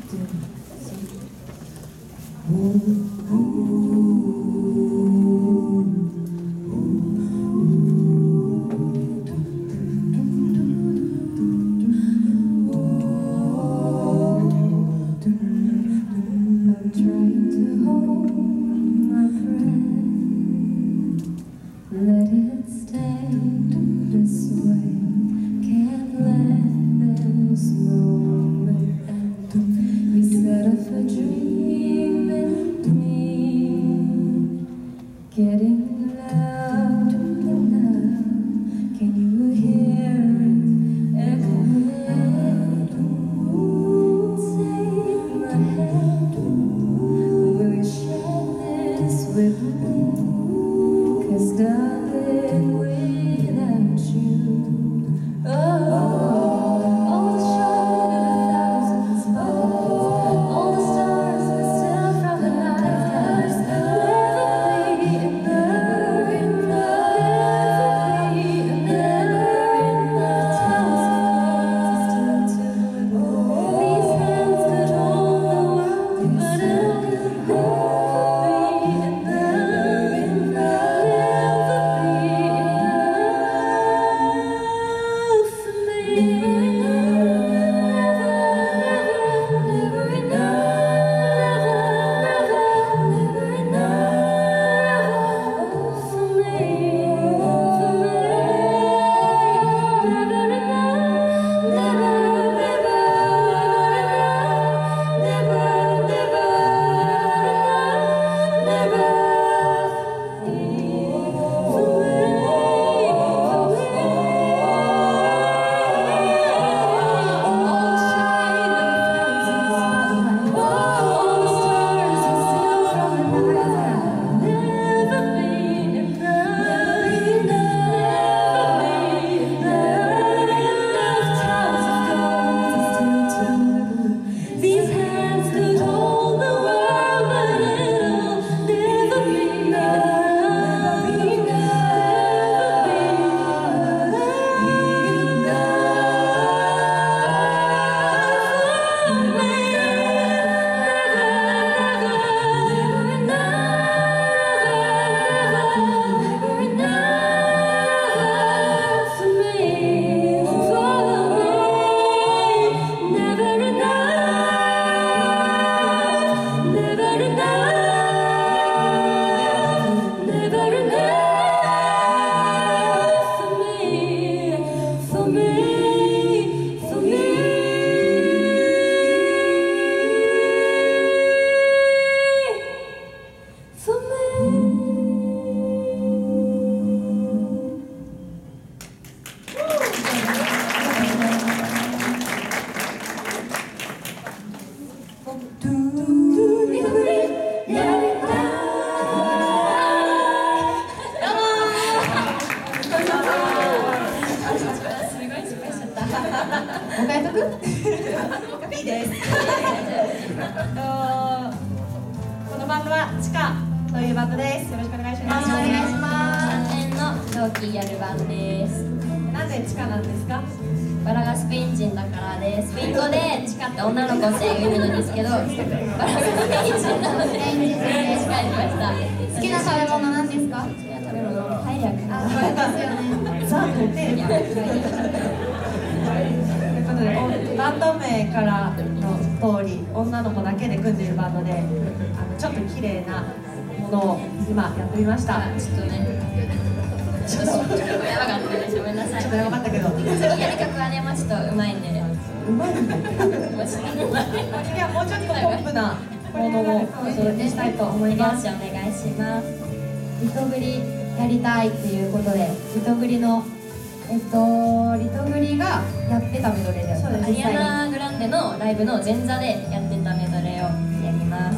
バンド名からの通り女の子だけで組んでいるバンドでちょっと綺麗なものを今やってみました。 ちょっとねちょっとやばかったです。ごめんなさい。 ちょっとやばかったけど次やる曲はねもうちょっと上手いんでうまいんだ次はもうちょっとポップなものをお届けしたいと思います。 お願いします。 リトグリやりたいっていうことでリトグリのリトグリがやってたメドレーでアリアナ・グランデのライブの前座でやってたメドレーをやります。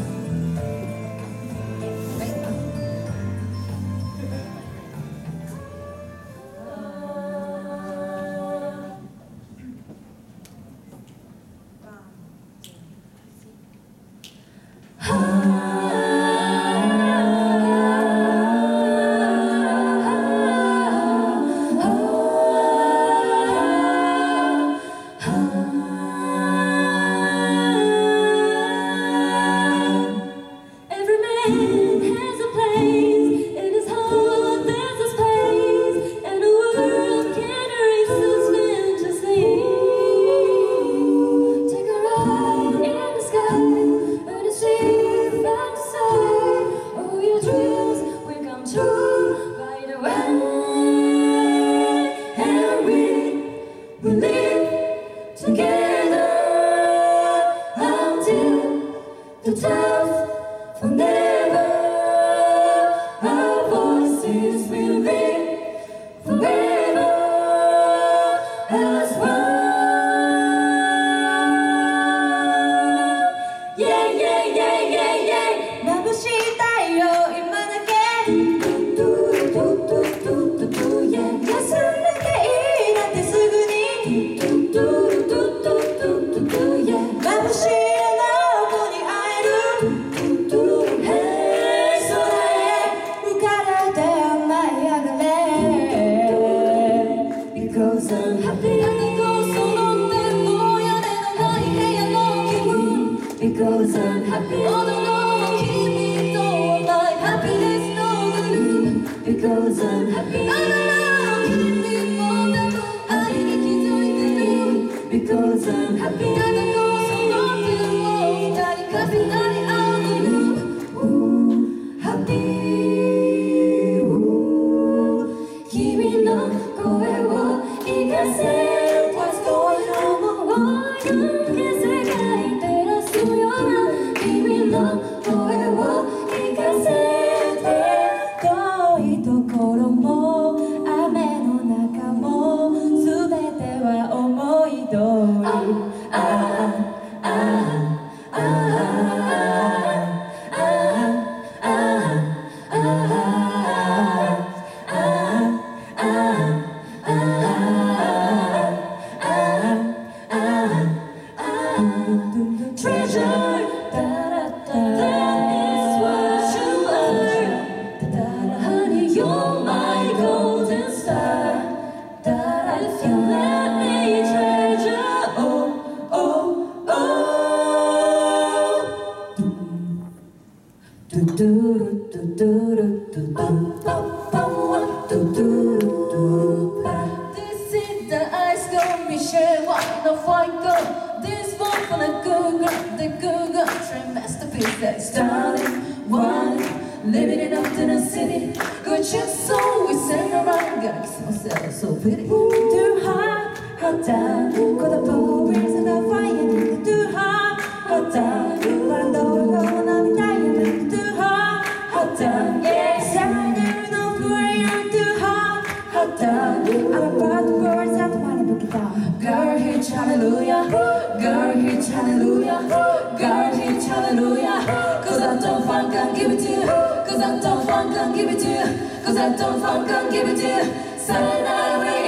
to tell forever. Our voices will ring forever as one. Yeah, yeah, yeah, yeah, yeah. 眩しい太陽今だけ休んでていいなんてすぐに眩しいあの子に会える空へ浮かれて舞い上がれ Because I'm happy 揃っても屋根のない部屋の気分 Because I'm happy 踊ろう君と My happiness no groove Because I'm happy あら君も多分愛に気づいてる Because I'm happy ただこその手を二人重なり合うのよ Happy 君の声を聞かせ What's going on 思い抜け世界照らすような君の声を聞かせて遠いところも雨の中も全ては思い通りTreasure that is what you are Honey, you're my golden star If you let me treasure Oh, oh, oh Do do do do do do do do do This is the ice cream we share one of fine gold This one for the good girl, the good girl True masterpiece that's starting one Living it up to the city Good shit so we send around Gotta kiss myself so pretty Too hot, hot down Got the bubbles and the fire Too hot, hot down But I don't know I'm dying Too hot, hot down Yeah, I no prayer Too hot, hot down I'm about to burst out my book down Girl hit hallelujah Girl hit hallelujah Girl hit hallelujah Cause I don't funk and give it to you Cause I don't funk and give it to you Cause I don't funk and give it to you Saturday